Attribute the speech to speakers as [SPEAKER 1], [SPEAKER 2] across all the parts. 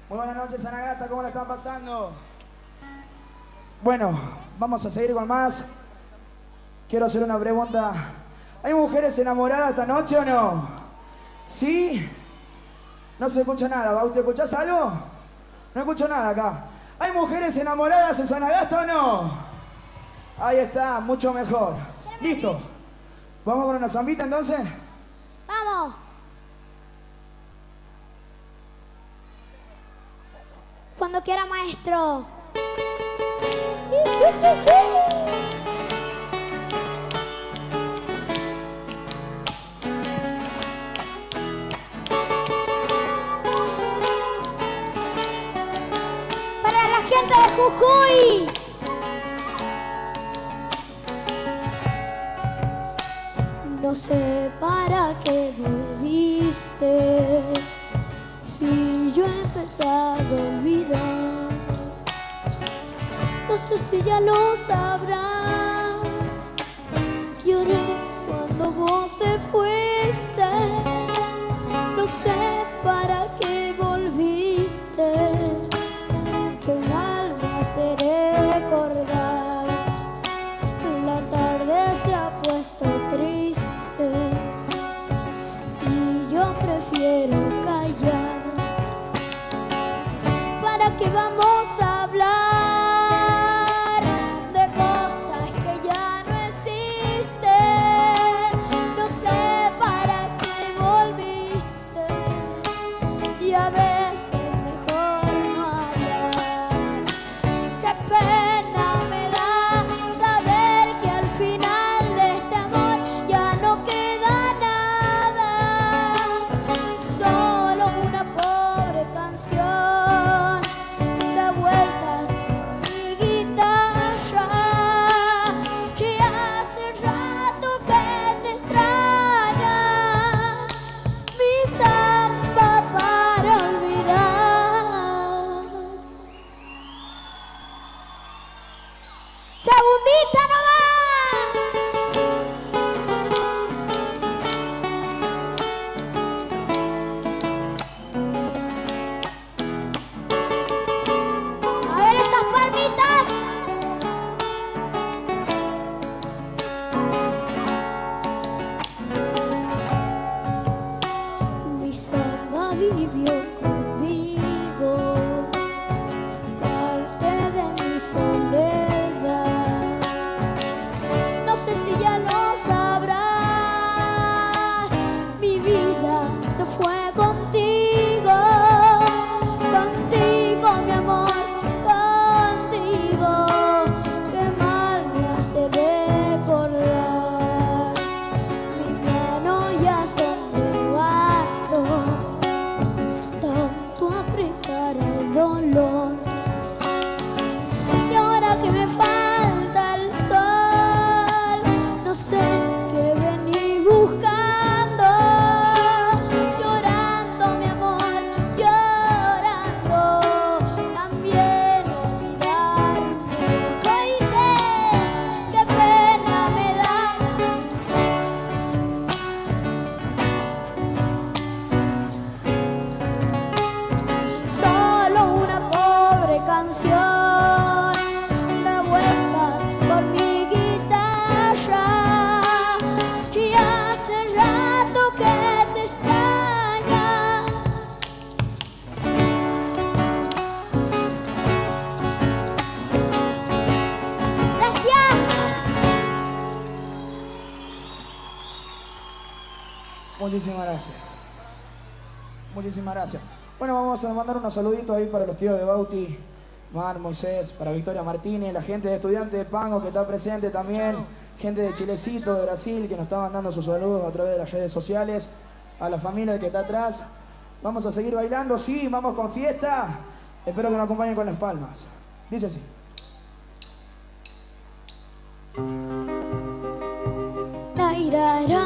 [SPEAKER 1] Muy buenas noches, Anagata, ¿cómo la están pasando? Bueno, vamos a seguir con más. Quiero hacer una pregunta. ¿Hay mujeres enamoradas esta noche o no? ¿Sí? No se escucha nada, ¿Bauti? ¿Escuchás algo? No escucho nada acá. ¿Hay mujeres enamoradas en Sanagasta o no? Ahí está, mucho mejor. ¿Listo? ¿Vamos con una zambita entonces?
[SPEAKER 2] ¡Vamos! Cuando quiera, maestro. Para la gente de Jujuy. No sé para qué volviste, si yo he empezado a olvidar. No sé si ya lo sabrás. Lloré cuando vos te fuiste. No sé para qué volviste, que mal me hace recordar. La tarde se ha puesto triste y yo prefiero callar. ¿Para qué vamos a hablar de cosas que ya no existen? No sé para qué volviste y a veces mejor no hablar. Qué pena me da saber que al final de este amor ya no queda nada, solo una pobre canción da vueltas mi guitarra, y hace rato que te extraña mi samba para olvidar. Segundita nomás. A ver esas palmitas. Mi samba vivió conmigo, parte de mi soledad. No sé si ya lo sabrás. Mi vida se fue contigo, contigo mi amor, contigo. Qué mal me hace recordar. Mis manos ya son de barro, tanto apretar el dolor. Y ahora que me falta el sol, no sé qué venís buscando. Llorando mi amor, llorando, también olvidarme. ¿Qué hice? Qué pena me da. Solo una pobre canción da vueltas por mi guitarra, y hace rato que te extraña. Gracias.
[SPEAKER 1] Muchísimas gracias. Muchísimas gracias. Bueno, vamos a mandar unos saluditos ahí para los tíos de Bauti, Mar, Moisés, para Victoria Martínez, la gente de Estudiantes de Pango que está presente también, gente de Chilecito, de Brasil, que nos está mandando sus saludos a través de las redes sociales, a la familia que está atrás. Vamos a seguir bailando, sí, vamos con fiesta. Espero que nos acompañen con las palmas. Dice así.
[SPEAKER 2] Nairará.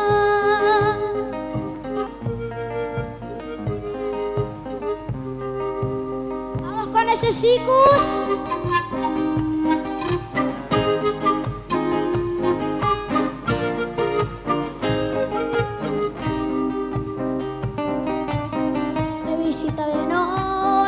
[SPEAKER 2] Vamos con ese sicus. De visita de noche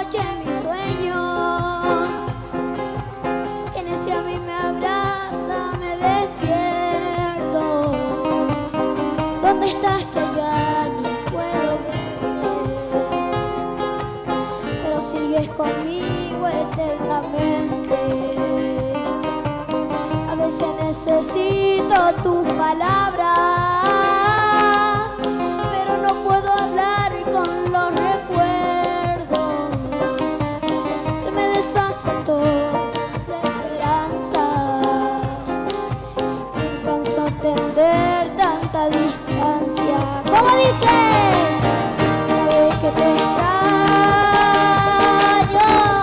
[SPEAKER 2] necesito tus palabras, pero no puedo hablar con los recuerdos. Se me deshace toda la esperanza. Me canso de entender tanta distancia. ¿Cómo dice? Sabes que te extraño.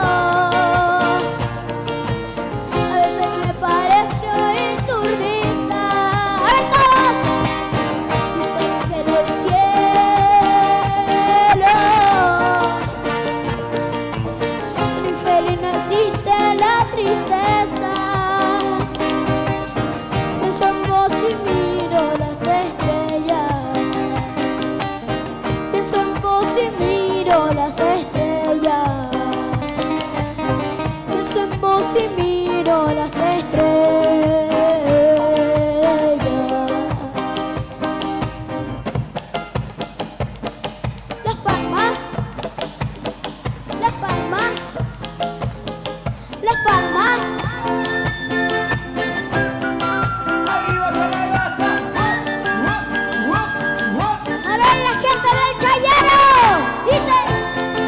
[SPEAKER 2] A veces me parece oír tu risa. A ver todos. Dicen que en el cielo el infeliz no existe la tristeza. Pienso en vos y miro las estrellas. Pienso en vos y miro las estrellas. Pienso en vos y miro las estrellas. Las palmas, las palmas, las palmas.
[SPEAKER 1] Arriba se la gasta.
[SPEAKER 2] A ver la gente del Chayero. Dice.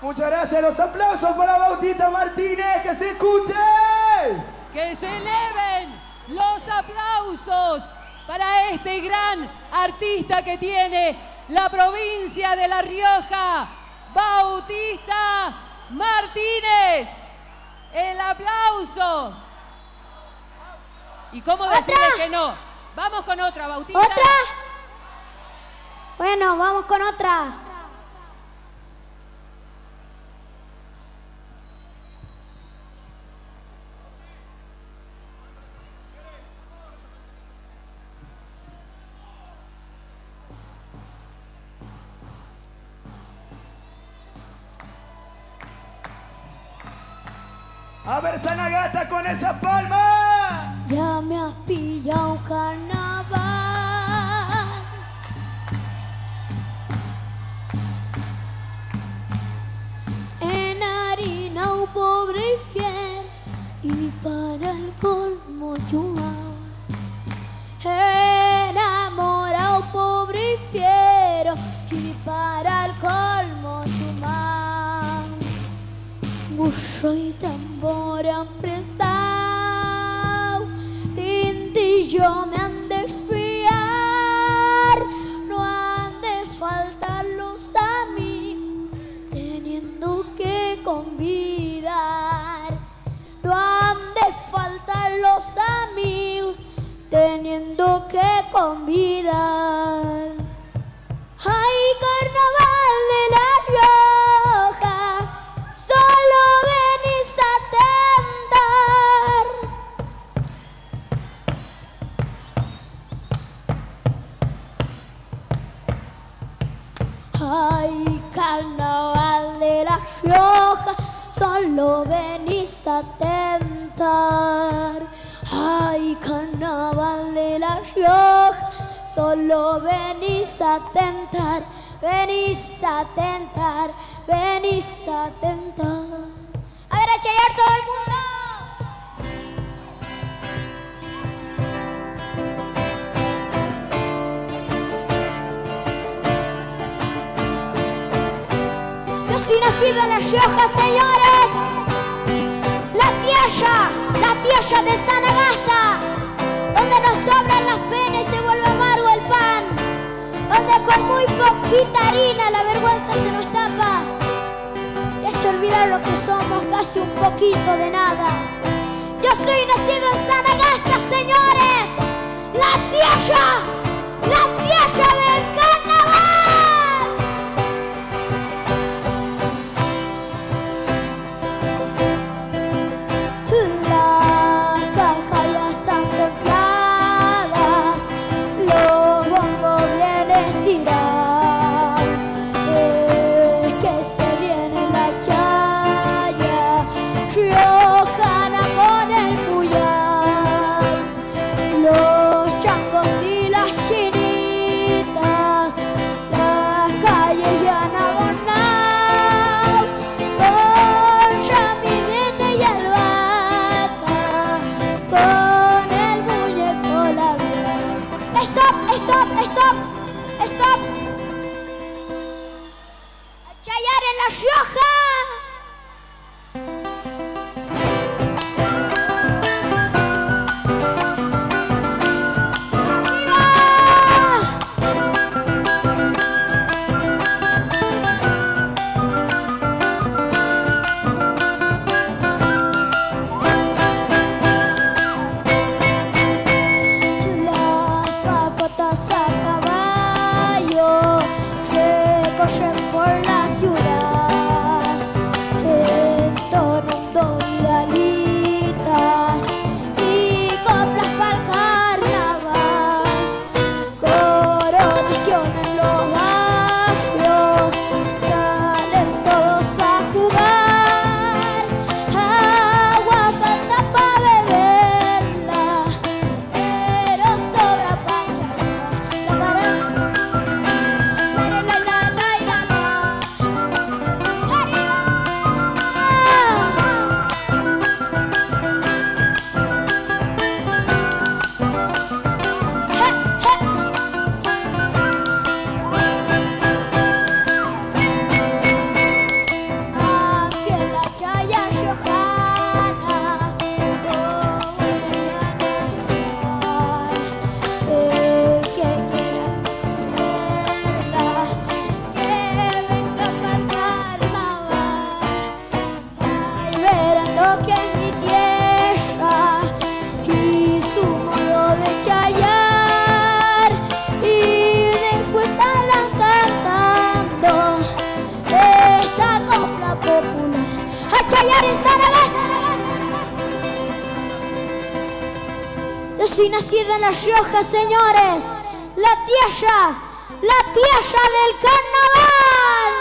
[SPEAKER 1] Muchas gracias. Los aplausos para Bautista Martínez. ¡Que se escuche!
[SPEAKER 3] Que se eleven los aplausos para este gran artista que tiene la provincia de La Rioja, Bautista Martínez. El aplauso. ¿Y cómo decirle que no? Vamos con otra, Bautista.
[SPEAKER 2] ¿Otra? Bueno, vamos con otra.
[SPEAKER 1] A ver, Sanagata con esa palma.
[SPEAKER 2] Ya me has pillado carnaval. En harina un pobre y fiel, y para el colmo chumao. Enamorado pobre y fiero, y para el colmo chumao. Burro y tambor han prestado, tintillo me han de fiar. No han de faltar los amigos, teniendo que convidar. No han de faltar los amigos, teniendo que convidar. Ay, carnaval de La Rioja, solo venís a tentar. Ay, carnaval de La Rioja, solo venís a tentar. Ay, carnaval de La Rioja, solo venís a tentar. Venís a tentar, venís a tentar. A ver, a chayar todo el mundo. Yo soy nacida en La Rioja, señores. La tierra de Sanagasta, donde nos sobran las penas y se vuelve amargo el pan, donde con muy poquita harina la vergüenza se nos tapa y hace olvidar lo que somos, casi un poquito de nada. Yo soy nacido en Sanagasta, señores, la tierra del carnaval. Las cajas ya están templadas, los bombos vienen tirados. Es que se viene la chaya riojana con el puyal, los changos y las chinitas soy nacida en La Rioja, señores. La tierra del carnaval.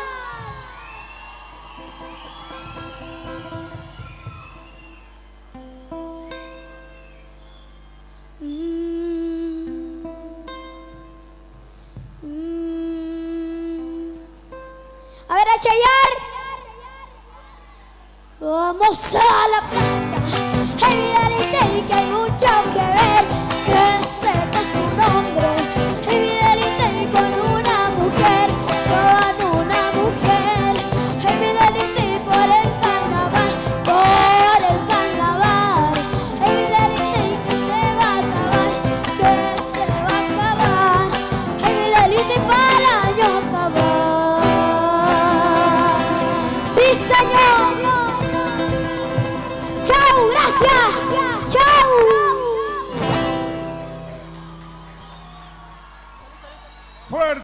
[SPEAKER 2] A ver, a chayar. Vamos a la plaza. Evidente que hay mucho que